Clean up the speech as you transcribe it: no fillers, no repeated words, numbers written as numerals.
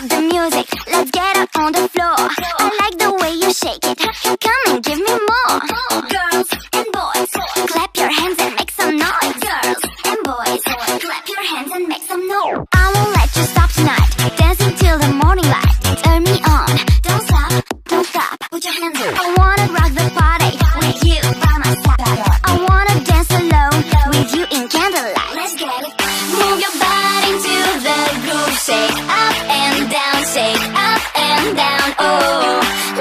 love the music. Let's get up on the floor. I like the way you shake it. Come and give me more. Girls and boys, clap your hands and make some noise. Girls and boys, clap your hands and make some noise. I won't let you stop tonight. Dancing till the morning light. Turn me on. Don't stop, don't stop. Put your hands up. I wanna rock the party with you by my side. I wanna dance alone with you in candlelight. Let's get it. Move your body to the groove. Shake up and down, shake up and down. Oh,